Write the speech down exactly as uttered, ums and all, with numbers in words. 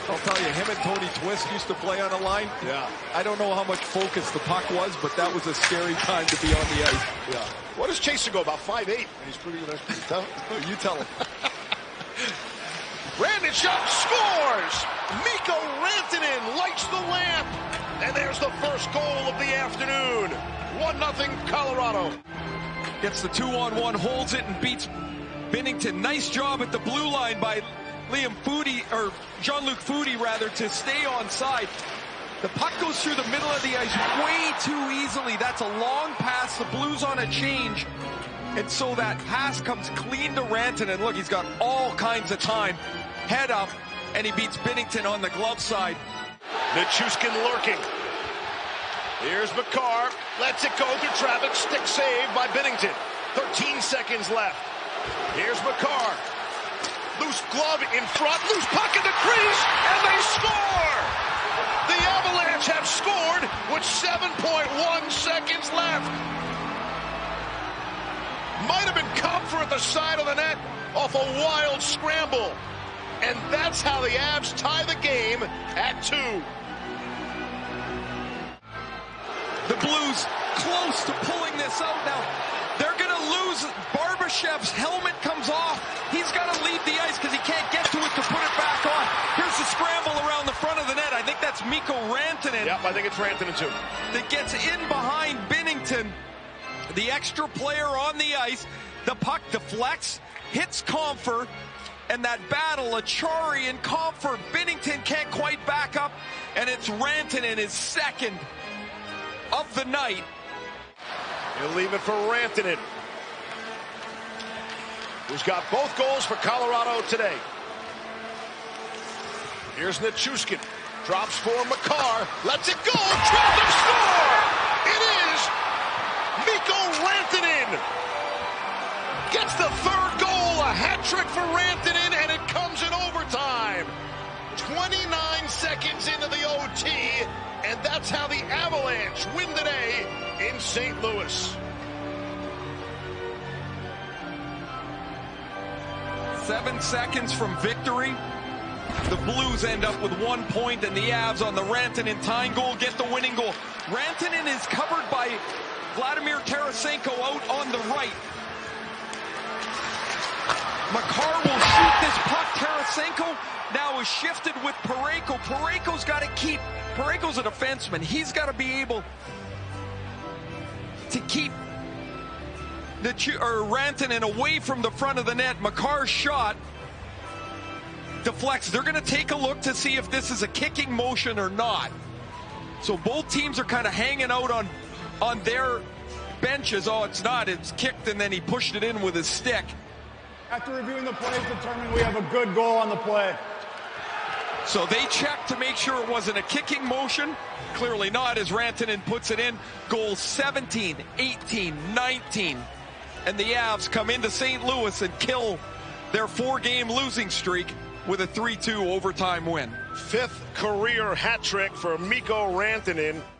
I'll tell you, him and Tony Twist used to play on a line. Yeah. I don't know how much focus the puck was, but that was a scary time to be on the ice. Yeah. What does Chaser go, about five eight? He's pretty, that's pretty tough. You tell him. Rantanen shot, scores! Mikko Rantanen lights the lamp. And there's the first goal of the afternoon. one nothing Colorado. Gets the two-on-one, holds it, and beats Binnington. Nice job at the blue line by Liam Foudy, or Jean-Luc Foudy, rather, to stay on side. The puck goes through the middle of the ice way too easily. That's a long pass. The Blues on a change. And so that pass comes clean to Rantanen. Look, he's got all kinds of time. Head up, and he beats Binnington on the glove side. Nichushkin lurking. Here's Makar. Lets it go through traffic. Stick save by Binnington. thirteen seconds left. Here's Makar. Loose glove in front. Loose puck in the crease. And they score! The Avalanche have scored with seven point one seconds left. Might have been Comfort at the side of the net off a wild scramble. And that's how the Avs tie the game at two. The Blues close to pulling this out now. They're going to lose. Barbashev's helmet comes off. He's got to leave the ice because he can't get to it to put it back on. Here's the scramble around the front of the net. I think that's Mikko Rantanen. Yep, I think it's Rantanen too. That gets in behind Binnington. The extra player on the ice. The puck deflects, hits Comfort. And that battle, Achari and Comfort, Binnington can't quite back up. And it's Rantanen, his second of the night. He'll leave it for Rantanen, who's got both goals for Colorado today. Here's Nichushkin. Drops for Makar. Lets it go. Trapped and score! It is Mikko Rantanen. Gets the third goal. A hat trick for Rantanen, and it comes in overtime. twenty-nine seconds into the O T, and that's how the Avalanche win today in Saint Louis. Seven seconds from victory. The Blues end up with one point, and the Avs on the Rantanen tying goal get the winning goal. Rantanen is covered by Vladimir Tarasenko out on the right. Makar will shoot this puck. Tarasenko now is shifted with Parayko. Parayko's got to keep, Parayko's a defenseman. He's got to be able to keep the or Rantanen away from the front of the net. Makar's shot deflects. They're going to take a look to see if this is a kicking motion or not. So both teams are kind of hanging out on, on their benches. Oh, it's not. It's kicked, and then he pushed it in with his stick. After reviewing the plays, determined we have a good goal on the play. So they checked to make sure it wasn't a kicking motion. Clearly not, as Rantanen puts it in. Goals seventeen, eighteen, nineteen. And the Avs come into Saint Louis and kill their four-game losing streak with a three two overtime win. Fifth career hat trick for Mikko Rantanen.